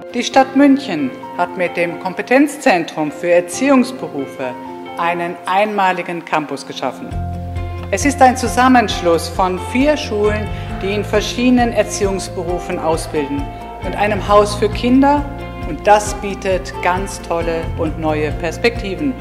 Die Stadt München hat mit dem Kompetenzzentrum für Erziehungsberufe einen einmaligen Campus geschaffen. Es ist ein Zusammenschluss von 4 Schulen, die in verschiedenen Erziehungsberufen ausbilden und einem Haus für Kinder, und das bietet ganz tolle und neue Perspektiven.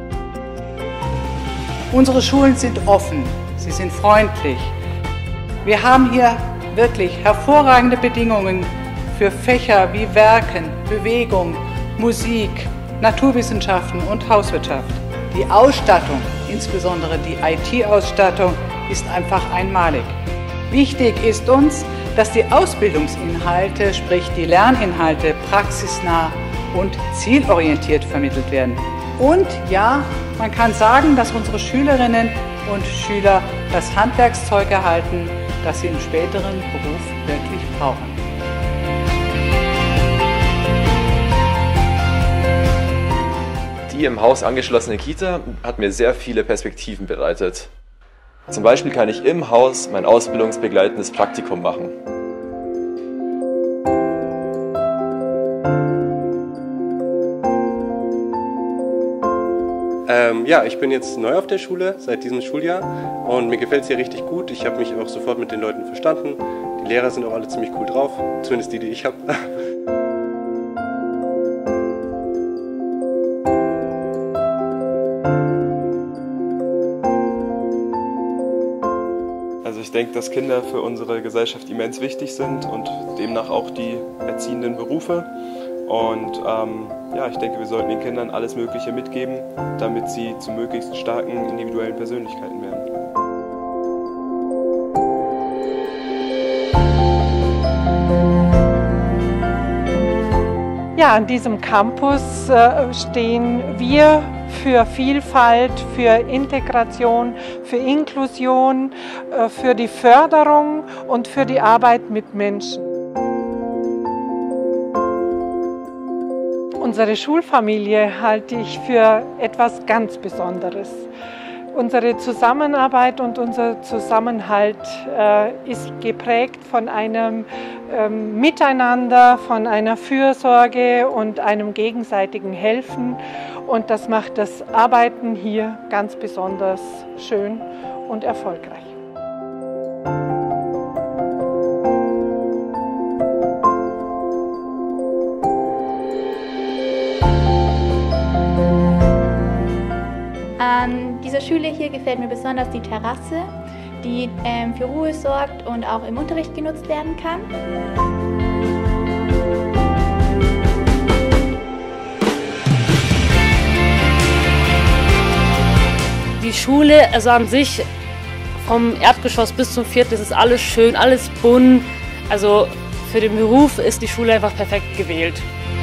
Unsere Schulen sind offen, sie sind freundlich. Wir haben hier wirklich hervorragende Bedingungen für Fächer wie Werken, Bewegung, Musik, Naturwissenschaften und Hauswirtschaft. Die Ausstattung, insbesondere die IT-Ausstattung, ist einfach einmalig. Wichtig ist uns, dass die Ausbildungsinhalte, sprich die Lerninhalte, praxisnah und zielorientiert vermittelt werden. Und ja, man kann sagen, dass unsere Schülerinnen und Schüler das Handwerkszeug erhalten, das sie im späteren Beruf wirklich brauchen. Die im Haus angeschlossene Kita hat mir sehr viele Perspektiven bereitet. Zum Beispiel kann ich im Haus mein ausbildungsbegleitendes Praktikum machen. Ja, ich bin jetzt neu auf der Schule seit diesem Schuljahr und mir gefällt es hier richtig gut. Ich habe mich auch sofort mit den Leuten verstanden. Die Lehrer sind auch alle ziemlich cool drauf, zumindest die ich habe. Also ich denke, dass Kinder für unsere Gesellschaft immens wichtig sind und demnach auch die erziehenden Berufe. Und ja, ich denke, wir sollten den Kindern alles Mögliche mitgeben, damit sie zu möglichst starken individuellen Persönlichkeiten werden. Ja, an diesem Campus stehen wir für Vielfalt, für Integration, für Inklusion, für die Förderung und für die Arbeit mit Menschen. Unsere Schulfamilie halte ich für etwas ganz Besonderes. Unsere Zusammenarbeit und unser Zusammenhalt ist geprägt von einem Miteinander, von einer Fürsorge und einem gegenseitigen Helfen. Und das macht das Arbeiten hier ganz besonders schön und erfolgreich. An dieser Schule hier gefällt mir besonders die Terrasse, die für Ruhe sorgt und auch im Unterricht genutzt werden kann. Die Schule, also an sich, vom Erdgeschoss bis zum 4., das ist alles schön, alles bunt. Also für den Beruf ist die Schule einfach perfekt gewählt.